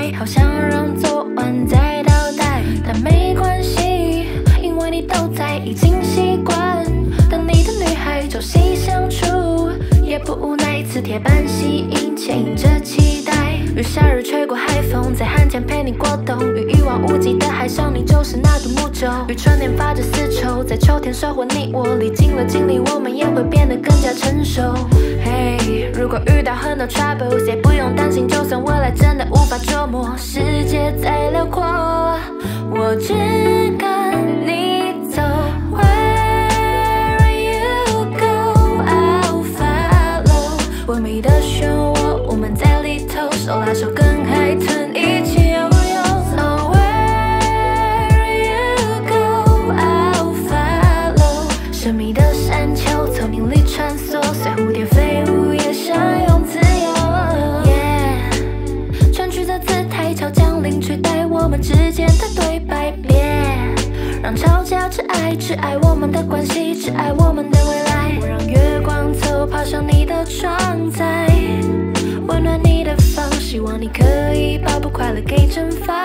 来，好想让昨晚再倒带，但没关系，因为你都在，已经习惯。当你的女孩朝夕相处，也不无奈，此铁板吸引，牵引着期待。与夏日吹过海风，在寒天陪你过冬，与一望无际的海上，你就是那独木舟。与春天发着丝绸，在秋天收获你我。历经了经历，我们也会变得更加成熟。嘿，如果遇到很多 troubles， 也不用担心，就算未来真的无法捉摸，世界再辽阔，我只跟你走。Where you go, I'll follow。完美的漩涡，我们在里头，手拉手跟海豚一起游泳。So where you go, I'll follow。神秘的山丘，丛林里穿梭，随蝴蝶飞舞，也相拥自由。Yeah， 川剧的姿态，潮降临取代我们之间的对白。别让吵架只爱我们的关系，只爱我们的未来。我让月光走，爬上你的窗台，温暖你的房，希望你可以把不快乐给蒸发。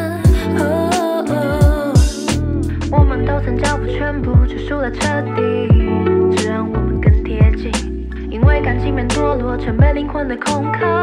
我们都曾交付全部，却输了彻底，只让我们更贴近。因为感情变堕落，成为灵魂的空壳。